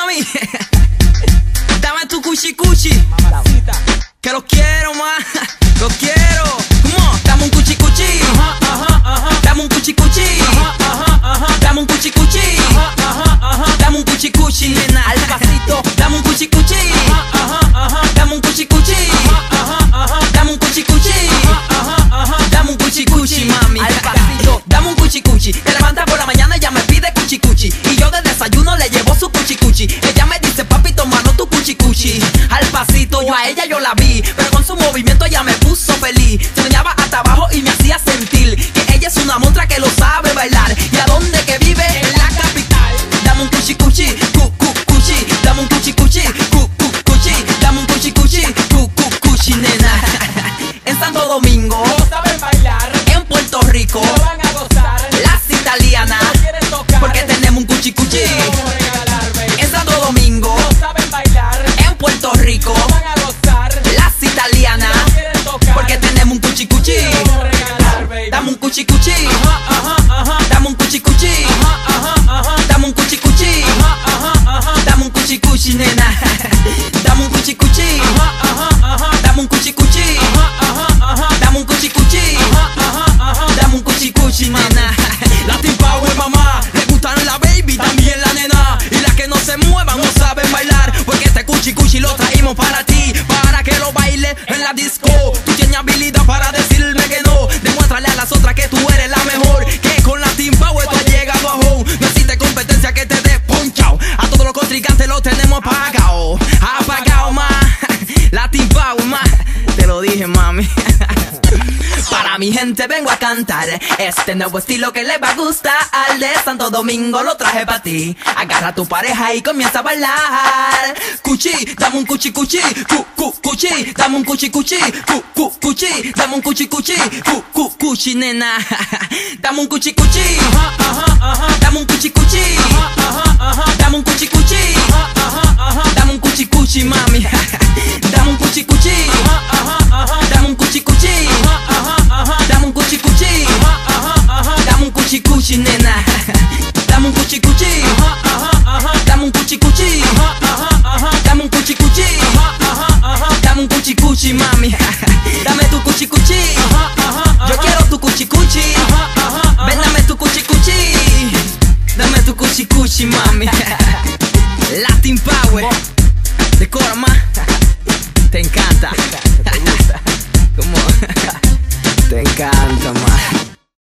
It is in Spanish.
mami. Dame tu cuchi cuchi, que lo quiero más, lo quiero. Come on, dame un cuchi cuchi, dame un cuchi cuchi, dame un cuchi cuchi, dame un cuchi cuchi, nena. Al pasito, dame un cuchi cuchi, dame un cuchi cuchi, dame un cuchi cuchi, dame un cuchi cuchi, mami. Al pasito, dame un cuchi cuchi. Te levanta por la mañana y ya me pide cuchi cuchi, y yo de desayuno le llevo su cuchi cuchi. Ella me dice, papi, tómalo tu cuchi cuchi. Al pasito, yo a ella yo la vi, pero con su movimiento ella me puso feliz. Se meneaba hasta abajo y me hacía sentir que ella es una montra que lo sabe bailar. ¿Y a dónde que vive? En la capital. Dame un cuchi cuchi, cuchi, dame un cuchi cuchi, cuchi, dame un cuchi cuchi, cuchi, nena. En Santo Domingo No saben bailar, en Puerto Rico no van a gozar, las italianas, no quieren tocar, porque tenemos un cuchi cuchi. vamos a regalar, baby. En Santo Domingo No saben bailar, en Puerto Rico no van a gozar, las italianas, no quieren tocar, porque tenemos un cuchi cuchi. vamos a regalar, baby. Dame un cuchi cuchi, dame un cuchi cuchi, dame un cuchi cuchi, dame un cuchi cuchi, nena. Dame un cuchi cuchi, dame un cuchi cuchi, dame un cuchi cuchi, dame un cuchi cuchi, nena. Latin Power, mamá, le gustan la baby, también la nena. Y las que no se muevan no saben bailar, porque este cuchi cuchi lo traímos para ti, para que lo bailes en la disco. Tú tienes habilidad para decirme que no. Demuéstrale a las otras que tú eres la mejor, que con Latin Power tú has llegado a home. No existe competencia que te dé ponchao. A todos los contrincantes los tenemos apagao, apagao, ma. Latin Power, ma. Te lo dije, mami. Para mi gente vengo a cantar este nuevo estilo que les va a gustar. Al de Santo Domingo lo traje para ti. Agarra a tu pareja y comienza a bailar. Cuchi, dame un cuchi cuchi, cuchi, dame un cuchi cuchi, cuchi, dame un cuchi cuchi, cuchi, nena. Dame un cuchi cuchi, dame un cuchi cuchi, dame un cuchi cuchi, dame un cuchi cuchi, mami. Dame un cuchi cuchi, dame un cuchi cuchi, dame un cuchi cuchi, dame un cuchi cuchi, nena. Dame un cuchi cuchi, dame un cuchi cuchi, dame un cuchi cuchi, dame un cuchi cuchi, mami.